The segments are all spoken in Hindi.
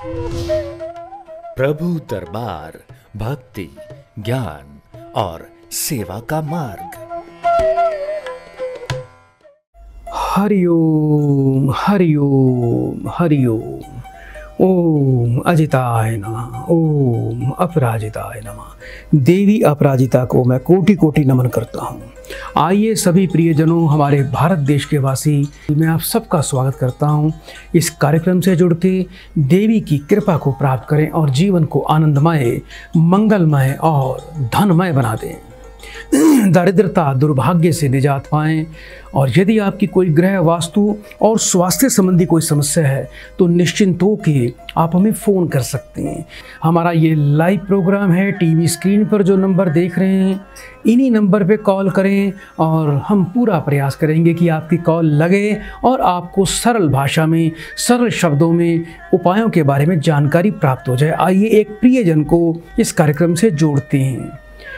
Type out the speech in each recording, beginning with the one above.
प्रभु दरबार भक्ति, ज्ञान और सेवा का मार्ग। हरिओम हरिओम हरिओम। ओम अजिताय नमः, ओम अपराजिताय नमः। देवी अपराजिता को मैं कोटि कोटि नमन करता हूँ। आइए सभी प्रियजनों, हमारे भारत देश के वासी, मैं आप सबका स्वागत करता हूँ। इस कार्यक्रम से जुड़ के देवी की कृपा को प्राप्त करें और जीवन को आनंदमय, मंगलमय और धनमय बना दें। दारिद्रता, दुर्भाग्य से निजात पाएं। और यदि आपकी कोई ग्रह, वास्तु और स्वास्थ्य संबंधी कोई समस्या है तो निश्चिंत हो के आप हमें फ़ोन कर सकते हैं। हमारा ये लाइव प्रोग्राम है। टीवी स्क्रीन पर जो नंबर देख रहे हैं, इन्हीं नंबर पे कॉल करें और हम पूरा प्रयास करेंगे कि आपकी कॉल लगे और आपको सरल भाषा में, सरल शब्दों में उपायों के बारे में जानकारी प्राप्त हो जाए। आइए एक प्रियजन को इस कार्यक्रम से जोड़ते हैं।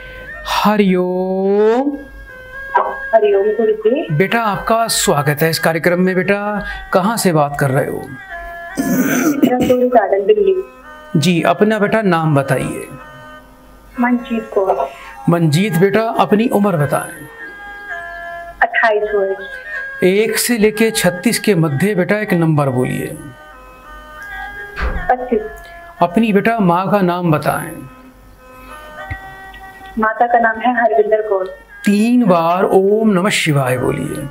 हरिओम। हरिओम गुरुजी। बेटा आपका स्वागत है इस कार्यक्रम में। बेटा कहाँ से बात कर रहे हो? गार्डन दिल्ली। जी, अपना बेटा नाम बताइए। मंजीत कौर। मंजीत बेटा, अपनी उम्र बताएं। 28 वर्ष। 1 से लेके 36 के मध्य बेटा एक नंबर बोलिए। 25। अपनी बेटा माँ का नाम बताएं। माता का नाम है हरविंदर कौर। 3 बार ओम नमः शिवाय बोलिए।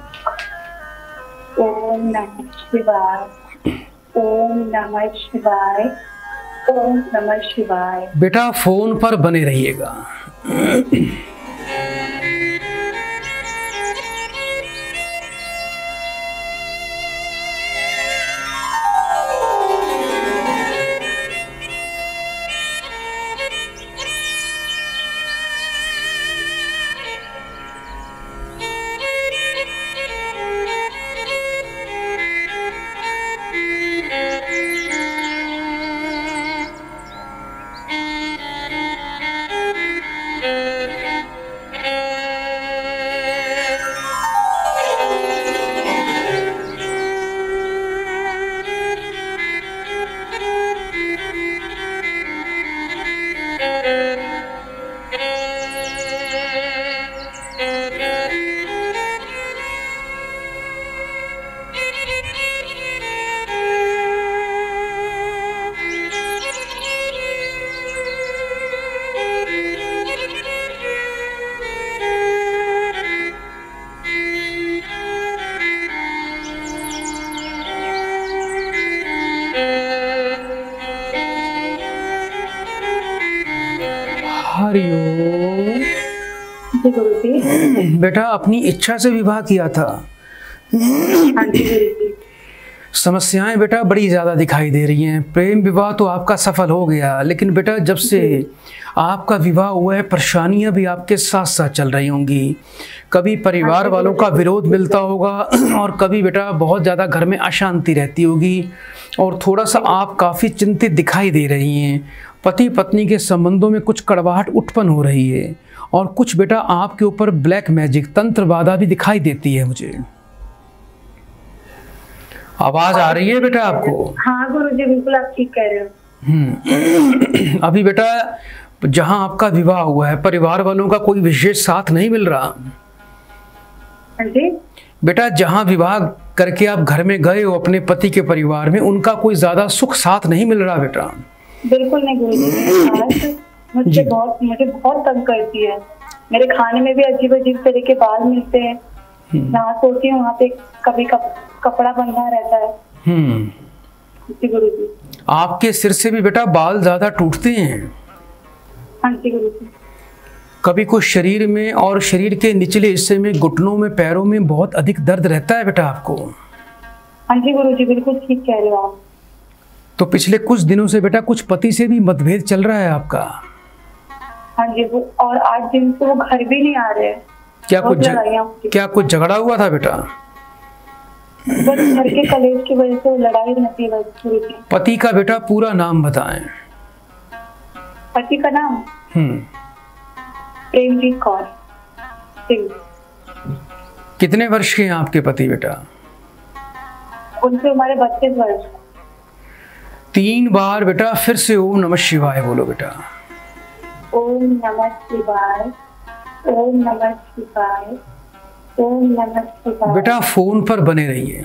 ओम नमः शिवाय, ओम नमः शिवाय, ओम नमः शिवाय। बेटा फोन पर बने रहिएगा। हरिओम। जी गुरुजी। बेटा अपनी इच्छा से विवाह किया था? हाँ जी गुरुजी। समस्याएं बेटा बड़ी ज़्यादा दिखाई दे रही हैं। प्रेम विवाह तो आपका सफल हो गया, लेकिन बेटा जब से आपका विवाह हुआ है परेशानियां भी आपके साथ साथ चल रही होंगी। कभी परिवार वालों का विरोध मिलता होगा और कभी बेटा बहुत ज़्यादा घर में अशांति रहती होगी और थोड़ा सा आप काफ़ी चिंतित दिखाई दे रही हैं। पति पत्नी के संबंधों में कुछ कड़वाहट उत्पन्न हो रही है और कुछ बेटा आपके ऊपर ब्लैक मैजिक, तंत्र बाधा भी दिखाई देती है। मुझे आवाज आ रही है बेटा आपको? हाँ गुरुजी, बिल्कुल आप ठीक कह रहे हो। अभी बेटा जहां आपका विवाह हुआ है परिवार वालों का कोई विशेष साथ नहीं मिल रहा? हाँ जी बेटा जहां विवाह करके आप घर में गए हो अपने पति के परिवार में, उनका कोई ज्यादा सुख साथ नहीं मिल रहा बेटा? बिल्कुल नहीं गुरुजी। मुझे बहुत तंग करती है। मेरे खाने में भी अजीब अजीब तरह के बाल मिलते हैं। जहाँ सोती हूँ वहाँ पे कभी कपड़ा बंधा रहता है। जी गुरुजी। आपके सिर से भी बेटा बाल ज्यादा टूटते हैं? हाँ जी गुरुजी। कभी कुछ शरीर में और शरीर के निचले हिस्से में, घुटनों में, पैरों में बहुत अधिक दर्द रहता है बेटा आपको? हाँ जी गुरुजी, बिल्कुल ठीक कह रहे हो आप। तो पिछले कुछ दिनों से बेटा कुछ पति से भी मतभेद चल रहा है आपका? हाँ जी, वो और 8 दिन से वो घर भी नहीं आ रहे। क्या कुछ झगड़ा हुआ था बेटा? बस घर के कलेश की वजह से लड़ाई रहती है बस। पति का बेटा पूरा नाम बताएं। पति का नाम प्रेमजीत कौर सिंह। कितने वर्ष के हैं आपके पति बेटा? उनसे हमारे 32 वर्ष। 3 बार बेटा फिर से ओम नमः शिवाय बोलो बेटा। ओम नमः शिवाय, ओम नमः शिवाय, ओम नमः शिवाय। बेटा फोन पर बने रहिए।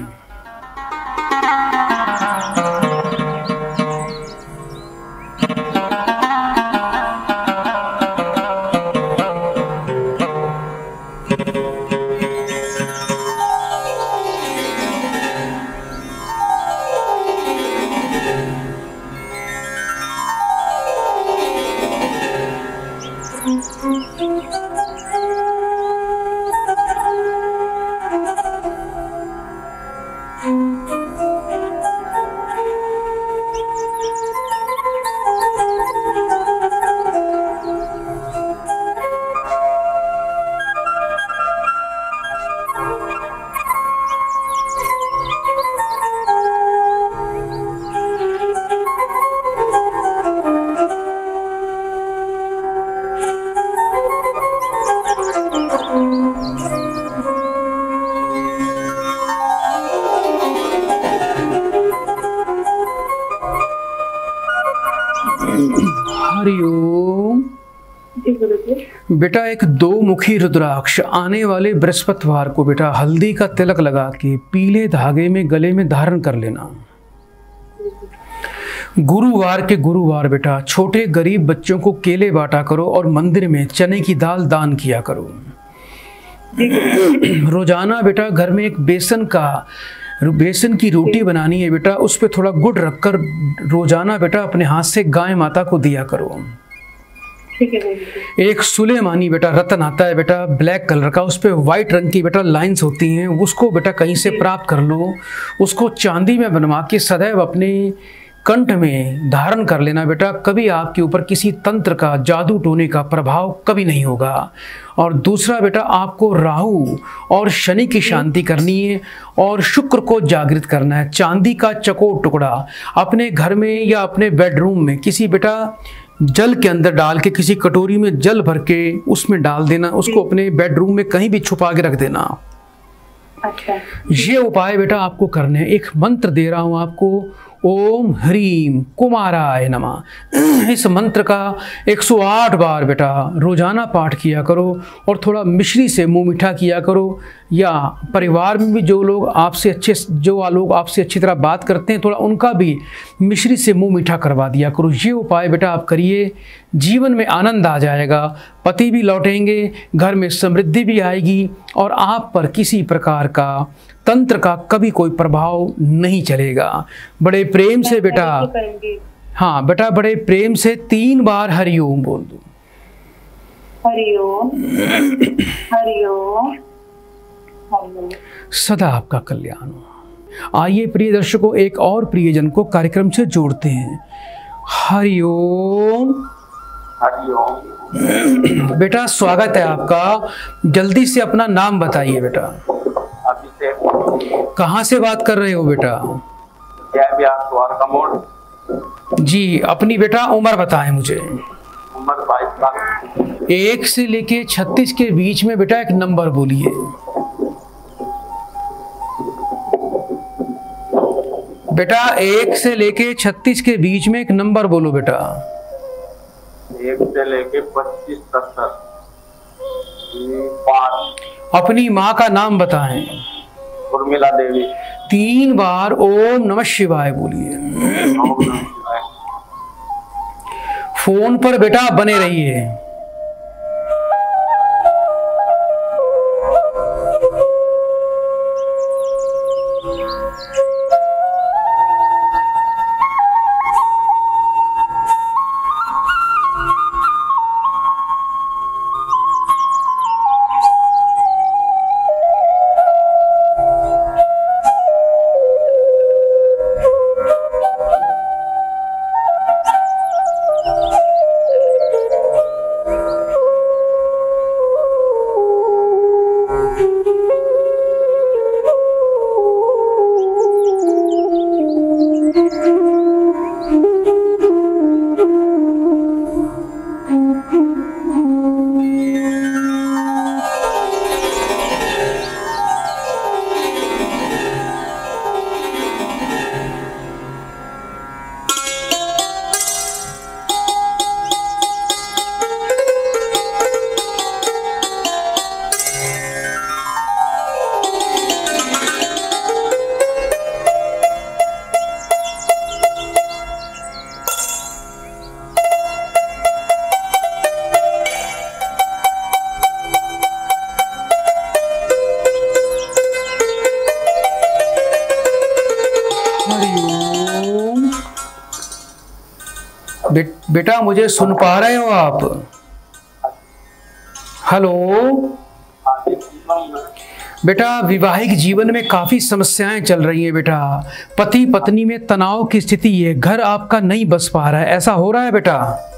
हरिओम। बेटा एक 2 मुखी रुद्राक्ष आने वाले बृहस्पतिवार को बेटा हल्दी का तिलक लगा के पीले धागे में गले में धारण कर लेना। गुरुवार के गुरुवार बेटा छोटे गरीब बच्चों को केले बांटा करो और मंदिर में चने की दाल दान किया करो। रोजाना बेटा घर में एक बेसन की रोटी बनानी है बेटा, उस पर थोड़ा गुड़ रखकर रोजाना बेटा अपने हाथ से गाय माता को दिया करो। ठीक है। एक सुलेमानी बेटा रत्न आता है बेटा ब्लैक कलर का, उस पर व्हाइट रंग की बेटा लाइंस होती हैं, उसको बेटा कहीं से प्राप्त कर लो। उसको चांदी में बनवा के सदैव अपने कंठ में धारण कर लेना बेटा। कभी आपके ऊपर किसी तंत्र का जादू टोने का प्रभाव कभी नहीं होगा। और दूसरा बेटा आपको राहु और शनि की शांति करनी है और शुक्र को जागृत करना है। चांदी का चकोर टुकड़ा अपने घर में या अपने बेडरूम में किसी बेटा जल के अंदर डाल के, किसी कटोरी में जल भर के उसमें डाल देना, उसको अपने बेडरूम में कहीं भी छुपा के रख देना। अच्छा। ये उपाय बेटा आपको करने हैं। एक मंत्र दे रहा हूं आपको, ओम ह्रीम कुमाराय नमः। इस मंत्र का 108 बार बेटा रोजाना पाठ किया करो और थोड़ा मिश्री से मुंह मीठा किया करो। या परिवार में भी जो लोग आपसे अच्छी तरह बात करते हैं, थोड़ा उनका भी मिश्री से मुंह मीठा करवा दिया करो। ये उपाय बेटा आप करिए, जीवन में आनंद आ जाएगा, पति भी लौटेंगे, घर में समृद्धि भी आएगी और आप पर किसी प्रकार का तंत्र का कभी कोई प्रभाव नहीं चलेगा। बड़े प्रेम से बेटा, हाँ बेटा बड़े प्रेम से 3 बार हरिओम बोल दो। हरिओम, हरिओम, हरिओम। सदा आपका कल्याण हो। आइए प्रिय दर्शकों, एक और प्रियजन को कार्यक्रम से जोड़ते हैं। हरिओम। हरिओम। बेटा स्वागत है आपका, जल्दी से अपना नाम बताइए बेटा। कहाँ से बात कर रहे हो बेटा? जी, अपनी बेटा उम्र बताएं मुझे। उम्र 22 साल। 1 से लेके 36 के बीच में बेटा एक नंबर बोलिए। बेटा 1 से लेके 36 के बीच में एक नंबर बोलो बेटा। 1 से लेके 25 तक 5। अपनी माँ का नाम बताएं। उर्मिला देवी। 3 बार ओम नमः शिवाय बोलिए। फोन पर बेटा बने रहिए। बेटा मुझे सुन पा रहे हो आप? हेलो बेटा, वैवाहिक जीवन में काफी समस्याएं चल रही हैं बेटा। पति पत्नी में तनाव की स्थिति है, घर आपका नहीं बस पा रहा है, ऐसा हो रहा है बेटा?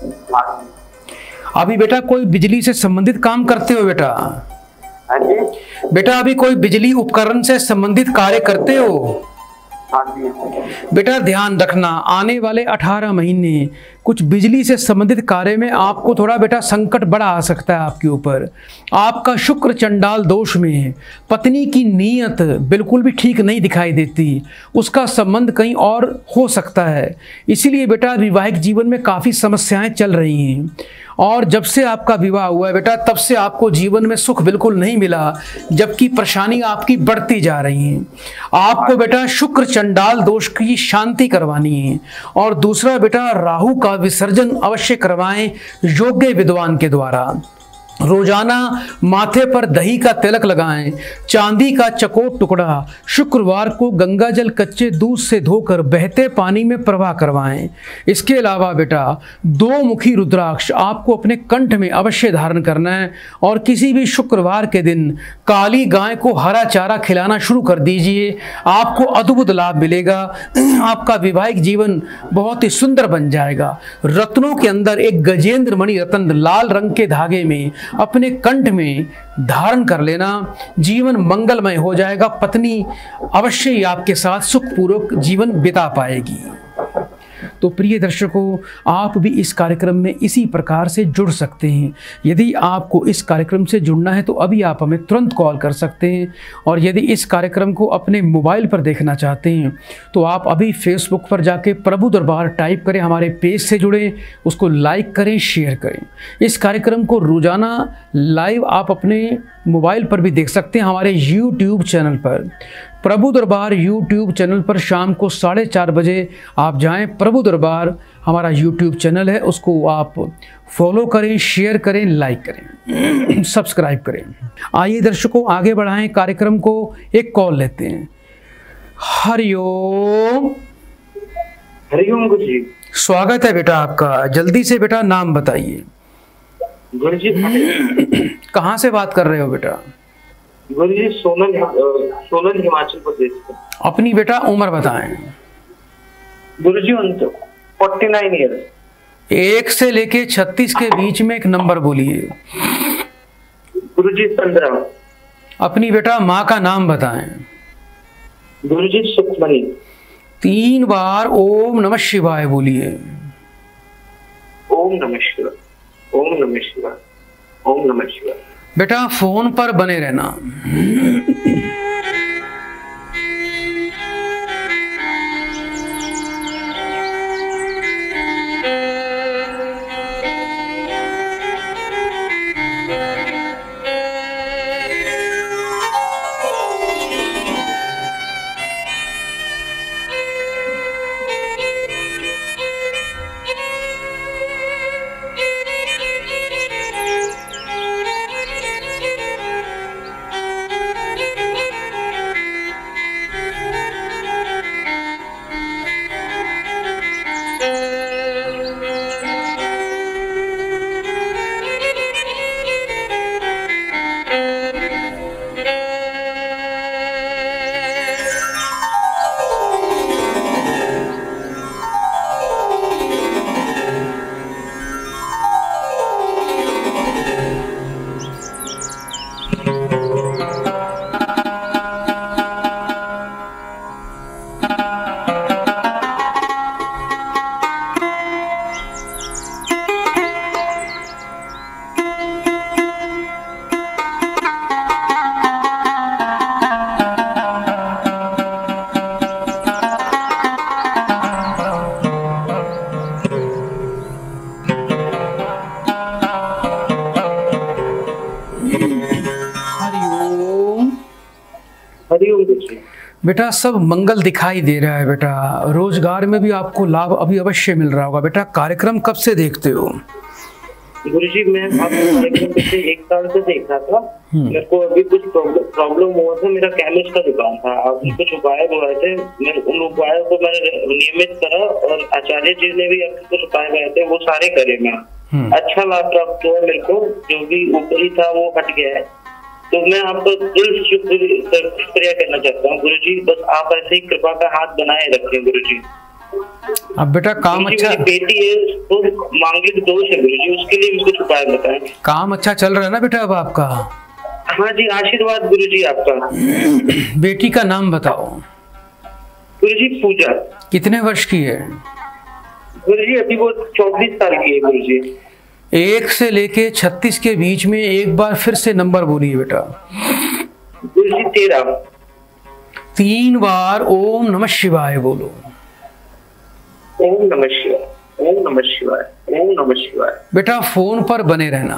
अभी बेटा कोई बिजली से संबंधित काम करते हो बेटा? हाँ जी। बेटा अभी कोई बिजली उपकरण से संबंधित कार्य करते हो? हाँ जी। बेटा ध्यान रखना, आने वाले 18 महीने कुछ बिजली से संबंधित कार्य में आपको थोड़ा बेटा संकट बड़ा आ सकता है आपके ऊपर। आपका शुक्र चंडाल दोष में है, पत्नी की नीयत बिल्कुल भी ठीक नहीं दिखाई देती, उसका संबंध कहीं और हो सकता है। इसीलिए बेटा वैवाहिक जीवन में काफ़ी समस्याएं चल रही हैं। और जब से आपका विवाह हुआ है बेटा, तब से आपको जीवन में सुख बिल्कुल नहीं मिला, जबकि परेशानी आपकी बढ़ती जा रही है। आपको बेटा शुक्र चंडाल दोष की शांति करवानी है। और दूसरा बेटा, राहु का विसर्जन अवश्य करवाएं योग्य विद्वान के द्वारा। रोजाना माथे पर दही का तिलक लगाएं, चांदी का चकोर टुकड़ा शुक्रवार को गंगा जल कच्चे दूध से धोकर बहते पानी में प्रवाह करवाएं। इसके अलावा बेटा 2 मुखी रुद्राक्ष आपको अपने कंठ में अवश्य धारण करना है। और किसी भी शुक्रवार के दिन काली गाय को हरा चारा खिलाना शुरू कर दीजिए, आपको अद्भुत लाभ मिलेगा। आपका वैवाहिक जीवन बहुत ही सुंदर बन जाएगा। रत्नों के अंदर एक गजेंद्र मणि रत्न लाल रंग के धागे में अपने कंठ में धारण कर लेना, जीवन मंगलमय हो जाएगा। पत्नी अवश्य ही आपके साथ सुखपूर्वक जीवन बिता पाएगी। तो प्रिय दर्शकों, आप भी इस कार्यक्रम में इसी प्रकार से जुड़ सकते हैं। यदि आपको इस कार्यक्रम से जुड़ना है तो अभी आप हमें तुरंत कॉल कर सकते हैं। और यदि इस कार्यक्रम को अपने मोबाइल पर देखना चाहते हैं तो आप अभी फेसबुक पर जाके प्रभु दरबार टाइप करें, हमारे पेज से जुड़ें, उसको लाइक करें, शेयर करें। इस कार्यक्रम को रोजाना लाइव आप अपने मोबाइल पर भी देख सकते हैं हमारे YouTube चैनल पर। प्रभु दरबार YouTube चैनल पर शाम को 4:30 बजे आप जाएं। प्रभु दरबार हमारा YouTube चैनल है, उसको आप फॉलो करें, शेयर करें, लाइक करें, सब्सक्राइब करें। आइए दर्शकों आगे बढ़ाएं कार्यक्रम को, एक कॉल लेते हैं। हरिओम। हरिओम गुरु जी। स्वागत है बेटा आपका। जल्दी से बेटा नाम बताइए। गुरु जी कहाँ से बात कर रहे हो बेटा? गुरु जी सोलन हिमाचल प्रदेश से। अपनी बेटा उम्र बताएं। गुरु जी 49 ईयर्स। 1 से लेके 36 के बीच में एक नंबर बोलिए। गुरु जी 15। अपनी बेटा माँ का नाम बताएं। गुरु जी सुखमणि। 3 बार ओम नमः शिवाय बोलिए। ओम नमः शिवाय, ओम नमः शिवाय, ओम नमः शिवाय। बेटा फोन पर बने रहना। बेटा सब मंगल दिखाई दे रहा है बेटा। रोजगार में भी आपको लाभ अभी अवश्य मिल रहा होगा। बेटा कार्यक्रम कब से देखते हो? गुरुजी मैं आपको एकदम पिछले 1 साल से देख रहा था। मेरे को अभी कुछ प्रॉब्लम हुआ था। मेरा केमिस्ट का दुकान था। आपने कुछ उपाय बताए थे, मैं उन उपायों को मैंने नियमित करा और आचार्य जी ने भी आपके कुछ उपाय बताए थे, वो सारे करे मैं। अच्छा लाभ प्राप्त हुआ मेरे को। जो भी ऊपरी था वो हट गया है। तो मैं आपको दिल से शुक्रिया करना चाहता हूँ गुरुजी। बस आप ऐसे ही कृपा का हाथ बनाए रखें गुरुजी। अब बेटा काम अच्छा, मेरी बेटी है तो मांगलिक दोष है गुरुजी, उसके लिए भी कुछ उपाय बताएं। काम अच्छा चल रहा है ना बेटा अब आपका? हाँ जी, आशीर्वाद गुरुजी आपका। बेटी का नाम बताओ गुरुजी। पूजा। कितने वर्ष की है? गुरुजी अभी वो 24 साल की है गुरुजी। 1 से लेके 36 के बीच में एक बार फिर से नंबर बोलिए बेटा। गुरुजी 13। 3 बार ओम नमः शिवाय बोलो। ओम नमः शिवाय, ओम नमः शिवाय, ओम नमः शिवाय। बेटा फोन पर बने रहना।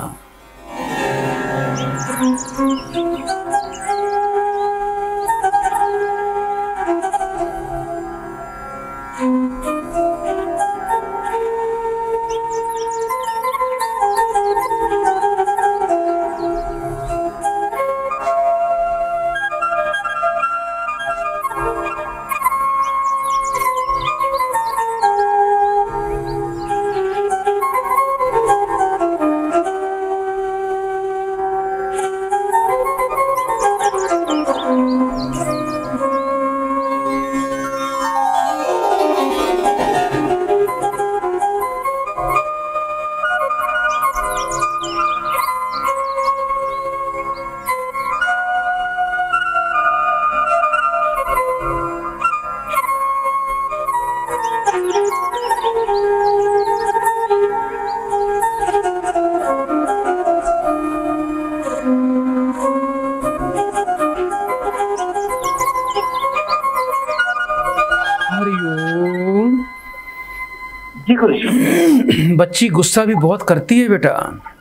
जी गुरुजी। बच्ची गुस्सा भी बहुत करती है बेटा।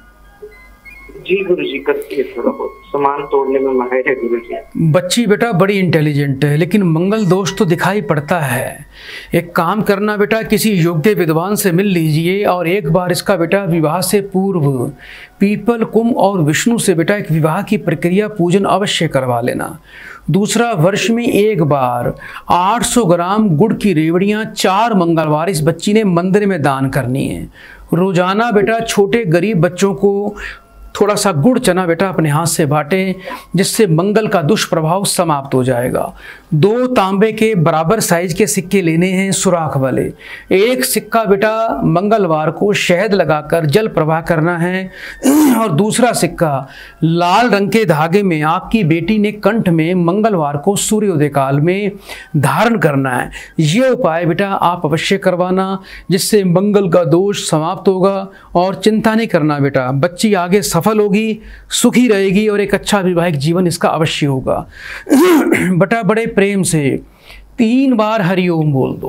जी गुरुजी, करती है, थोड़ा बहुत सामान तोड़ने में माहिर है गुरुजी। बच्ची बेटा बड़ी इंटेलिजेंट है, लेकिन मंगल दोष तो दिखाई पड़ता है। एक काम करना बेटा, किसी योग्य विद्वान से मिल लीजिए और एक बार इसका बेटा विवाह से पूर्व पीपल, कुंभ और विष्णु से बेटा एक विवाह की प्रक्रिया पूजन अवश्य करवा लेना। दूसरा, वर्ष में एक बार 800 ग्राम गुड़ की रेवड़ियाँ 4 मंगलवार इस बच्ची ने मंदिर में दान करनी है। रोजाना बेटा छोटे गरीब बच्चों को थोड़ा सा गुड़ चना बेटा अपने हाथ से बांटें, जिससे मंगल का दुष्प्रभाव समाप्त हो जाएगा। 2 तांबे के बराबर साइज के सिक्के लेने हैं सुराख वाले। एक सिक्का बेटा मंगलवार को शहद लगाकर जल प्रवाह करना है और दूसरा सिक्का लाल रंग के धागे में आपकी बेटी ने कंठ में मंगलवार को सूर्योदय काल में धारण करना है। ये उपाय बेटा आप अवश्य करवाना, जिससे मंगल का दोष समाप्त होगा। और चिंता नहीं करना बेटा, बच्ची आगे सफल होगी, सुखी रहेगी और एक अच्छा वैवाहिक जीवन इसका अवश्य होगा। बेटा बड़े प्रेम से 3 बार हरिओम बोल दो।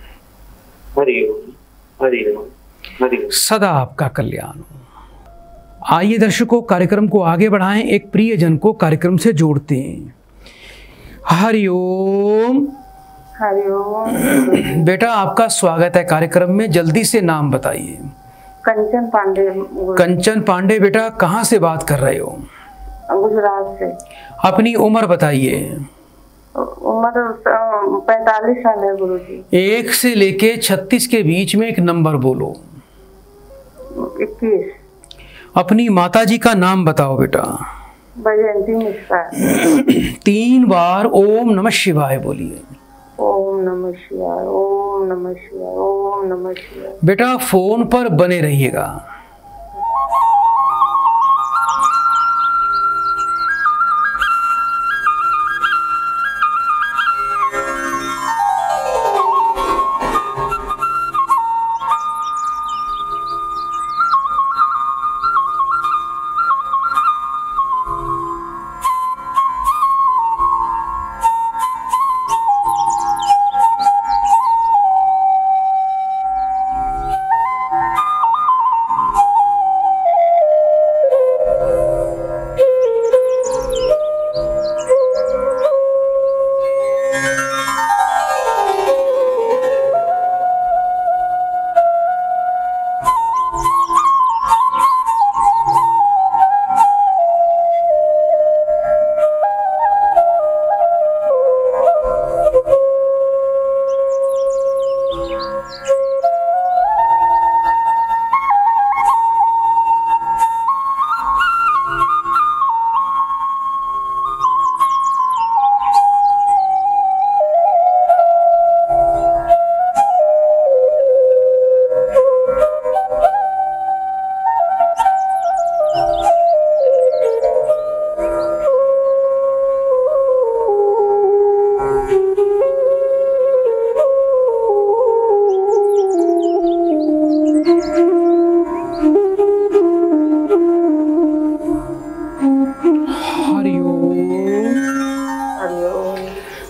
हरिओम, हरिओम, हरिओम। सदा आपका कल्याण हो। आइए दर्शकों, कार्यक्रम को आगे बढ़ाएं, एक प्रियजन को कार्यक्रम से जोड़ते हैं। हरिओम। हरिओम। बेटा आपका स्वागत है कार्यक्रम में, जल्दी से नाम बताइए। कंचन पांडे। कंचन पांडे बेटा कहाँ से बात कर रहे हो? गुजरात से। अपनी उम्र बताइए। उम्र 45 साल है गुरुजी। 1 से लेके 36 के बीच में एक नंबर बोलो। 21। अपनी माताजी का नाम बताओ बेटा। बैजयंती मिश्रा। 3 बार ओम नमः शिवाय बोलिए। ओम नमः शिवाय, ओम नमः शिवाय, ओम नमः शिवाय। बेटा फोन पर बने रहिएगा।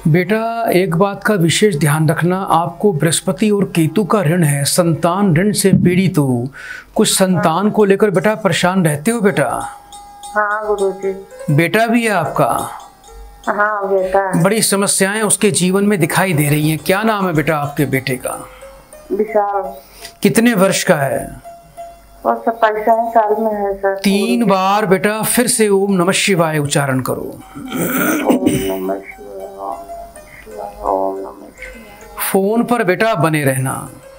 बेटा एक बात का विशेष ध्यान रखना, आपको बृहस्पति और केतु का ऋण है, संतान ऋण से पीड़ित हो, कुछ संतान को लेकर बेटा परेशान रहते हो बेटा। हाँ गुरुजी। बेटा भी है आपका? हाँ बेटा। बड़ी समस्याएं उसके जीवन में दिखाई दे रही हैं। क्या नाम है बेटा आपके बेटे का? विशाल। कितने वर्ष का है? और 27 साल में है सर। 3 बार बेटा फिर से ओम नमः शिवाय उच्चारण करो। ओम नमः शिवाय, ओम नमः शिवाय, ओम नमः शिवाय। फोन पर बेटा बने रहना।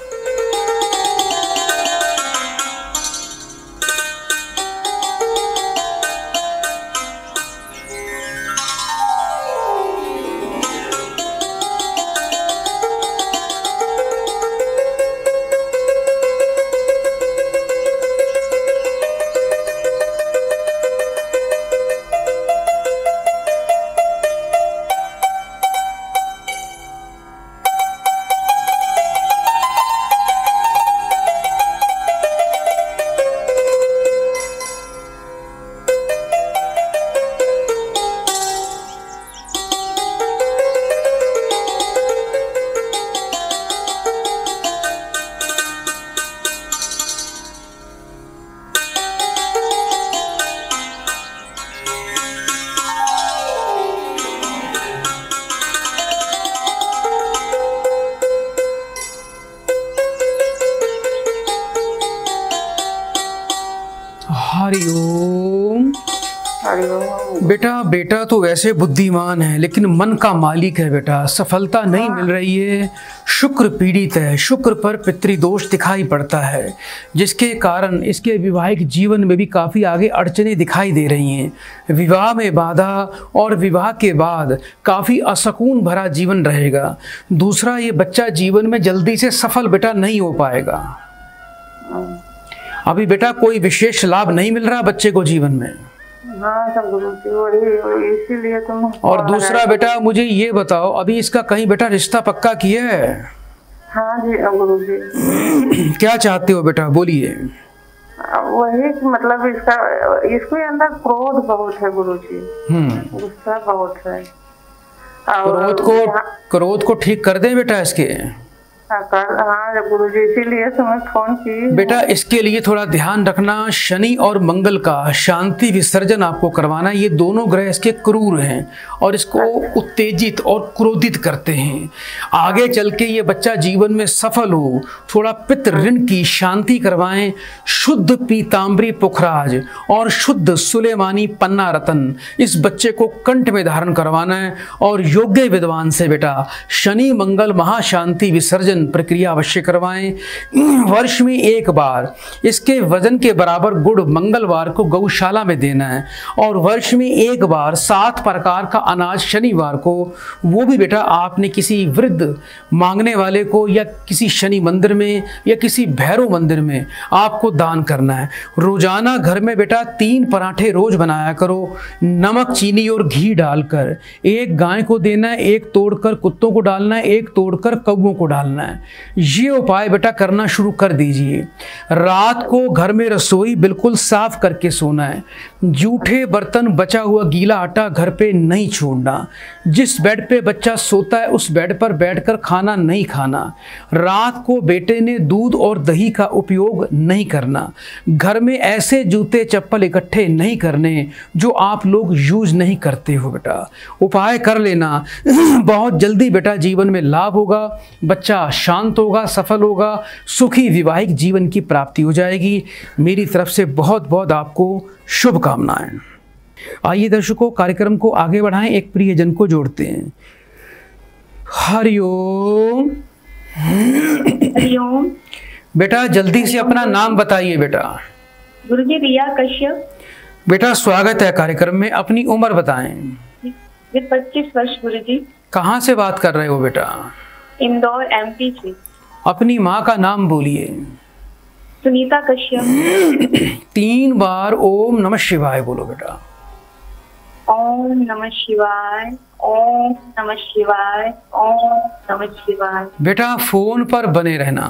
हरिओम। बेटा बेटा तो वैसे बुद्धिमान है लेकिन मन का मालिक है बेटा, सफलता नहीं मिल रही है, शुक्र पीड़ित है, शुक्र पर पितृदोष दिखाई पड़ता है, जिसके कारण इसके वैवाहिक जीवन में भी काफ़ी आगे अड़चनें दिखाई दे रही हैं। विवाह में बाधा और विवाह के बाद काफ़ी असकून भरा जीवन रहेगा। दूसरा, ये बच्चा जीवन में जल्दी से सफल बेटा नहीं हो पाएगा। अभी बेटा कोई विशेष लाभ नहीं मिल रहा बच्चे को जीवन में। हाँ सब गुरुजी, वही इसीलिए तुम। और दूसरा बेटा मुझे ये बताओ, अभी इसका कहीं बेटा रिश्ता पक्का किया है? हाँ जी गुरुजी। क्या चाहते हो बेटा, बोलिए। वही मतलब इसके अंदर क्रोध बहुत है गुरुजी, गुस्सा बहुत है। क्रोध को ठीक कर दें बेटा इसके। हाँ गुरुजी, इसीलिए तुम्हें फोन की। बेटा इसके लिए थोड़ा ध्यान रखना, शनि और मंगल का शांति विसर्जन आपको करवाना। ये दोनों ग्रह इसके क्रूर हैं और इसको उत्तेजित और क्रोधित करते हैं। आगे चल के ये बच्चा जीवन में सफल हो, थोड़ा पितृ ऋण की शांति करवाएं। शुद्ध पीताम्बरी पुखराज और शुद्ध सुलेमानी पन्ना रतन इस बच्चे को कंठ में धारण करवाना है और योग्य विद्वान से बेटा शनि मंगल महाशांति विसर्जन प्रक्रिया अवश्य करवाएं। वर्ष में एक बार इसके वजन के बराबर गुड़ मंगलवार को गौशाला में देना है और वर्ष में एक बार 7 प्रकार का अनाज शनिवार को, वो भी बेटा आपने किसी वृद्ध मांगने वाले को या किसी शनि मंदिर में या किसी भैरव मंदिर में आपको दान करना है। रोजाना घर में बेटा 3 पराठे रोज बनाया करो, नमक चीनी और घी डालकर। एक गाय को देना है, एक तोड़कर कुत्तों को डालना है, एक तोड़कर कौवों को डालना है। ये उपाय बेटा करना शुरू कर दीजिए। रात को घर में रसोई बिल्कुल साफ करके सोना है। जूठे बर्तन, बचा हुआ गीला आटा घर पे नहीं छोड़ना। जिस बेड पे बच्चा सोता है उस बेड पर बैठकर खाना नहीं खाना। रात को बेटे ने दूध और दही का उपयोग नहीं करना। घर में ऐसे जूते चप्पल इकट्ठे नहीं करने जो आप लोग यूज नहीं करते हो बेटा। उपाय कर लेना, बहुत जल्दी बेटा जीवन में लाभ होगा, बच्चा शांत होगा, सफल होगा, सुखी वैवाहिक जीवन की प्राप्ति हो जाएगी। मेरी तरफ से बहुत बहुत आपको शुभकामनाएं। आइए दर्शकों, कार्यक्रम को आगे बढ़ाएं, एक प्रियजन को जोड़ते हैं। हरिओम। हरिओम। बेटा जल्दी से अपना नाम बताइए बेटा। गुरुजी रिया कश्यप। बेटा स्वागत है कार्यक्रम में, अपनी उम्र बताएं। ये 25 वर्ष गुरुजी। कहाँ से बात कर रहे हो बेटा? इंदौर MP से। अपनी माँ का नाम बोलिए। सुनीता कश्यप। 3 बार ओम नमः शिवाय बोलो बेटा। ओम नमः शिवाय, ओम नमः शिवाय, ओम नमः शिवाय। बेटा फोन पर बने रहना।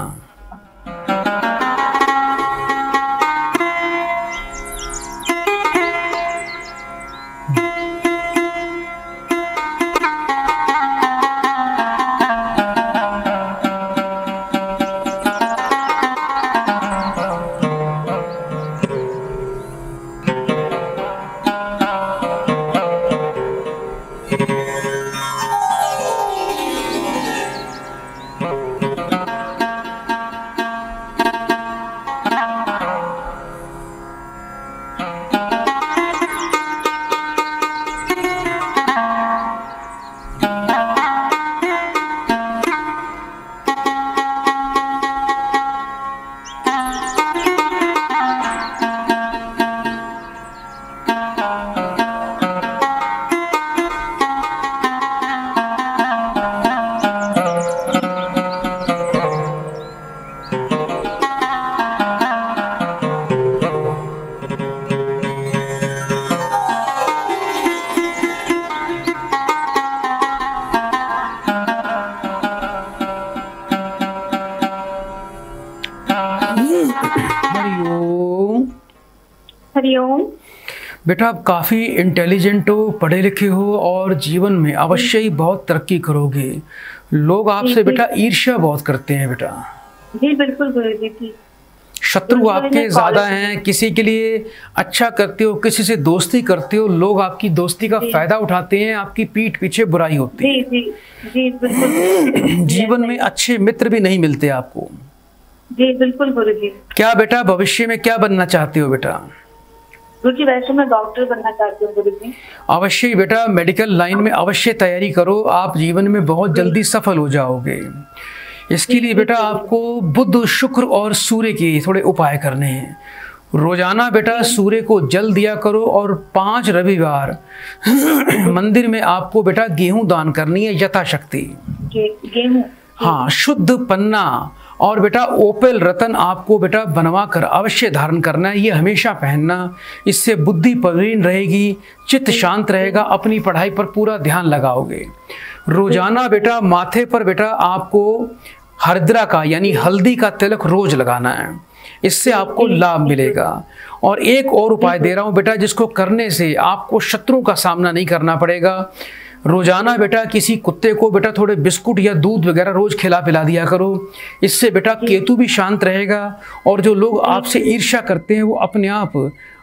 हरिओम। हरिओम। बेटा आप काफ़ी इंटेलिजेंट हो, पढ़े लिखे हो और जीवन में अवश्य ही बहुत तरक्की करोगे। लोग आपसे बेटा ईर्ष्या बहुत करते हैं बेटा। जी बिल्कुल गुरुजी जी। शत्रु आपके ज़्यादा हैं, किसी के लिए अच्छा करते हो, किसी से दोस्ती करते हो, लोग आपकी दोस्ती का फ़ायदा उठाते हैं, आपकी पीठ पीछे बुराई होती है। जी जी जी बिल्कुल। जीवन में अच्छे मित्र भी नहीं मिलते आपको। जी बिल्कुल गुरुजी। क्या बेटा भविष्य में क्या बनना चाहते हो बेटा? गुरुजी वैसे मैं डॉक्टर बनना चाहती हूँ गुरुजी। अवश्य ही बेटा मेडिकल लाइन में अवश्य तैयारी करो, आप जीवन में बहुत जल्दी सफल हो जाओगे। इसके लिए बेटा आपको बुध, शुक्र और सूर्य के थोड़े उपाय करने हैं। रोजाना बेटा सूर्य को जल दिया करो और 5 रविवार मंदिर में आपको बेटा गेहूं दान करनी है यथाशक्ति। गेहूं? हाँ, शुद्ध पन्ना और बेटा ओपेल रतन आपको बेटा बनवा कर अवश्य धारण करना है। ये हमेशा पहनना, इससे बुद्धि प्रवीण रहेगी, चित्त शांत रहेगा, अपनी पढ़ाई पर पूरा ध्यान लगाओगे। रोजाना बेटा माथे पर बेटा आपको हरद्रा का यानी हल्दी का तिलक रोज लगाना है, इससे आपको लाभ मिलेगा। और एक और उपाय दे रहा हूँ बेटा, जिसको करने से आपको शत्रुओं का सामना नहीं करना पड़ेगा। रोजाना बेटा किसी कुत्ते को बेटा थोड़े बिस्कुट या दूध वगैरह रोज खिला पिला दिया करो, इससे बेटा केतु भी शांत रहेगा और जो लोग आपसे ईर्ष्या करते हैं वो अपने आप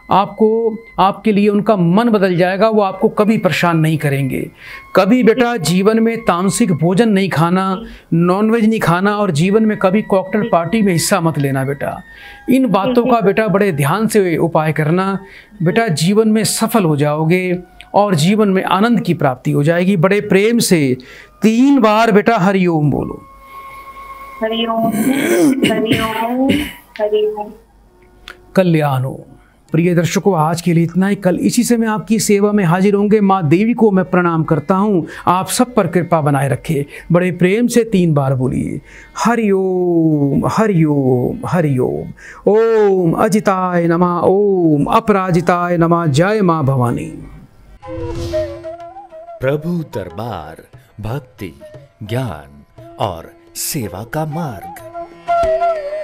आपके लिए उनका मन बदल जाएगा, वो आपको कभी परेशान नहीं करेंगे। कभी बेटा जीवन में तामसिक भोजन नहीं खाना, नॉनवेज नहीं खाना और जीवन में कभी कॉकटेल पार्टी में हिस्सा मत लेना बेटा। इन बातों का बेटा बड़े ध्यान से उपाय करना, बेटा जीवन में सफल हो जाओगे और जीवन में आनंद की प्राप्ति हो जाएगी। बड़े प्रेम से 3 बार बेटा हरिओम बोलो। हरिओम हरिओम हरिओम। कल्याण हो। प्रिय दर्शकों, आज के लिए इतना ही। कल इसी समय आपकी सेवा में हाजिर होंगे। माँ देवी को मैं प्रणाम करता हूँ, आप सब पर कृपा बनाए रखे। बड़े प्रेम से 3 बार बोलिए हरिओम हरिओम हरिओम। ओम अजिताय नमः, ओम अपराजिताय नमः। जय माँ भवानी। प्रभु दरबार भक्ति, ज्ञान और सेवा का मार्ग।